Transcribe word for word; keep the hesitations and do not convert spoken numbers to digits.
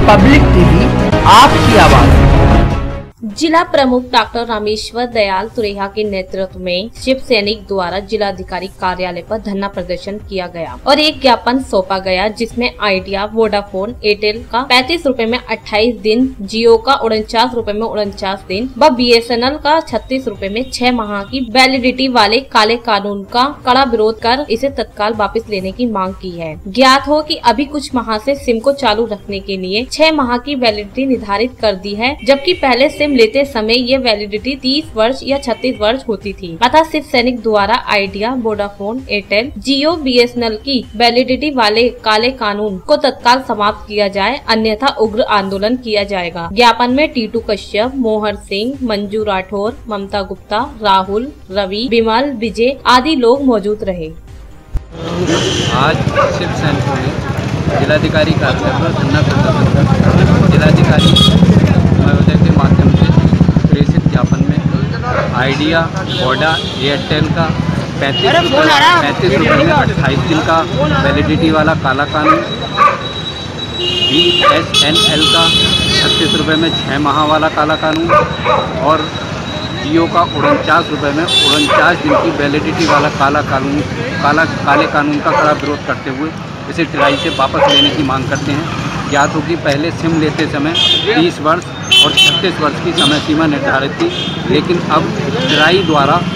Public TV, आपकी आवाज। जिला प्रमुख डॉक्टर रामेश्वर दयाल तुरेहा के नेतृत्व में शिव सैनिक द्वारा जिलाधिकारी कार्यालय पर धरना प्रदर्शन किया गया और एक ज्ञापन सौंपा गया, जिसमें आइडिया, वोडाफोन, एयरटेल का पैंतीस रूपए में अट्ठाईस दिन, जियो का उनचास रूपए में उनचास दिन व बीएसएनएल का छत्तीस रूपए में छह माह की वैलिडिटी वाले काले कानून का कड़ा विरोध कर इसे तत्काल वापस लेने की मांग की है। ज्ञात हो कि अभी कुछ माह से सिम को चालू रखने के लिए छह माह की वैलिडिटी निर्धारित कर दी है, जबकि पहले सिम लेते समय ये वैलिडिटी तीस वर्ष या छत्तीस वर्ष होती थी। अतः शिव सैनिक द्वारा Idea, Vodafone, Airtel, Jio, BSNL की वैलिडिटी वाले काले कानून को तत्काल समाप्त किया जाए, अन्यथा उग्र आंदोलन किया जाएगा। ज्ञापन में टीटू कश्यप, मोहर सिंह, मंजू राठौर, ममता गुप्ता, राहुल, रवि, विमल, विजय आदि लोग मौजूद रहे। आज शिव सैनिक ने जिलाधिकारी कार्यालय पर धरना प्रदर्शन, जिलाधिकारी महोदय के माध्यम से प्रेषित ज्ञापन में आइडिया, वोडा, एयरटेल का पैंतीस पैंतीस रुपये में अट्ठाईस दिन का वैलिडिटी वाला काला कानून, बी एस एन एल का छत्तीस रुपये में छः माह वाला काला कानून और जियो का उनचास रुपये में उनचास दिन की वैलिडिटी वाला काला कानून काला काले कानून का कड़ा विरोध करते हुए इसे ट्राई से वापस लेने की मांग करते हैं। ज्ञात हो कि पहले सिम लेते समय तीस वर्ष और छत्तीस वर्ष की समय सीमा निर्धारित थी, लेकिन अब ट्राई द्वारा